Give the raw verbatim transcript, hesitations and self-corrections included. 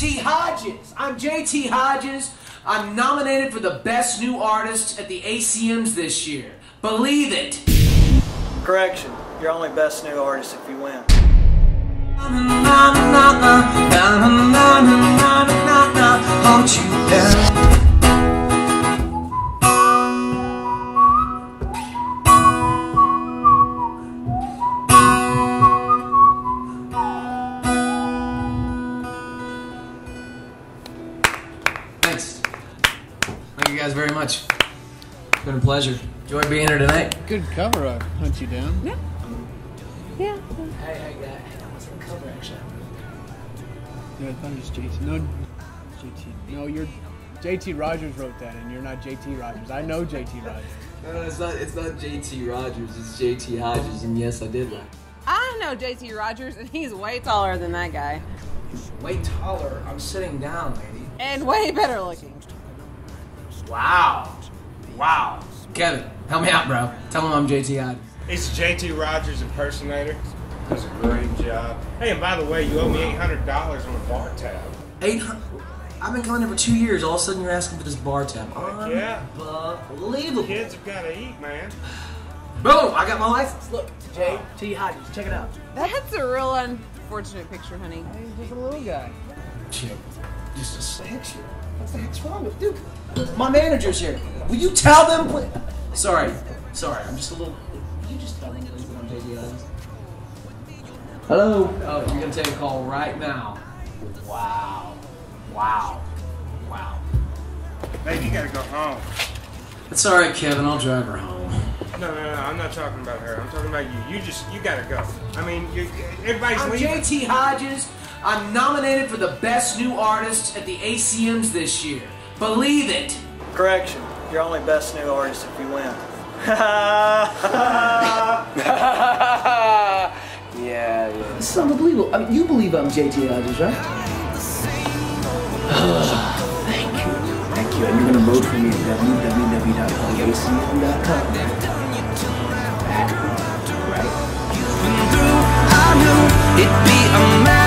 T Hodges. I'm J T Hodges. I'm nominated for the Best New Artist at the A C Ms this year. Believe it. Correction. You're only Best New Artist if you win. Hold you down. Thanks. Thank you guys very much. It's been a pleasure. Enjoyed being here tonight. Good cover, I hunt you down. Yeah. Yeah. Hey, hey, guy. Hey, what's the cover actually? No, I thought it was J T. No, J T. No, you're J T Rogers wrote that, and you're not J T Rogers. I know J T Rogers. No, no, it's not. It's not J T Rogers. It's J T Hodges, and yes, I did laugh. I know J T Rogers, and he's way taller than that guy. Way taller. I'm sitting down, lady. And way better looking. Wow. Wow. Kevin, help me out, bro. Tell him I'm J T Hodges. It's J T Rogers impersonator. Does a great job. Hey, and by the way, you owe me eight hundred dollars on a bar tab. Eight hundred. I've been coming here for two years. All of a sudden, you're asking for this bar tab. Yeah. Unbelievable. Kids have got to eat, man. Boom! I got my license. Look, J T Hodges. Check it out. That's a real unfortunate picture, honey. He's just a little guy. Shit. Just a picture. What the heck's wrong with dude? My manager's here. Will you tell them? Please? Sorry. Sorry. I'm just a little. Will you just tell them, please, that I'm J T Hodges? Hello. Oh, you're gonna take a call right now. Wow. Wow. Wow. Babe, you gotta go home. It's all right, Kevin. I'll drive her home. No, no, no. I'm not talking about her. I'm talking about you. You just, you gotta go. I mean, you, everybody's I'm leaving. J T Hodges. I'm nominated for the Best New Artist at the A C Ms this year. Believe it. Correction. You're only Best New Artist if you win. Yeah, yeah. This is unbelievable. I mean, you believe I'm J T Hodges, right? Thank you. Thank you. And you're going to vote for me at w w w dot a c m dot com. Right? I knew it'd be a